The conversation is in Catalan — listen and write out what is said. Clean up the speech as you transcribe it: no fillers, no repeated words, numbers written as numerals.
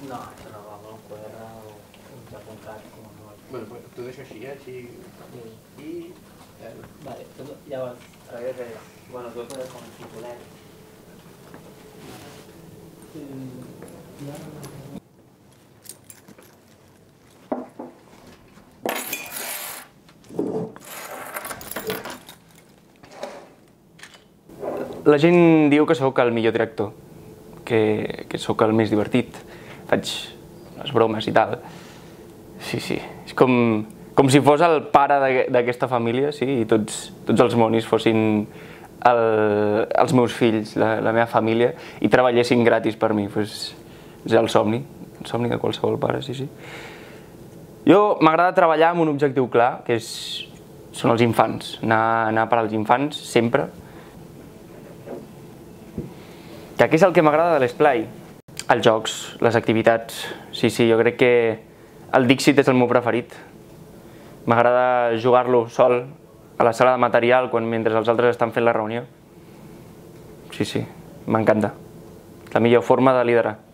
No, això no va amb el QR o un apuntat com a molt. Bueno, t'ho deixo així, així... I... Vale, llavors, bueno, tu poder com un titulet. La gent diu que sóc el millor director, que sóc el més divertit, faig les bromes i tal. Sí, és com si fos el pare d'aquesta família, sí, i tots els monis fossin els meus fills, la meva família, i treballessin gratis per mi. És el somni de qualsevol pare, sí. Jo m'agrada treballar amb un objectiu clar, que són els infants, anar per als infants sempre. Que què és el que m'agrada de l'Esplai? Els jocs, les activitats. Sí, jo crec que el Dixit és el meu preferit. M'agrada jugar-lo sol a la sala de material mentre els altres estan fent la reunió. Sí, m'encanta. La millor forma de liderar.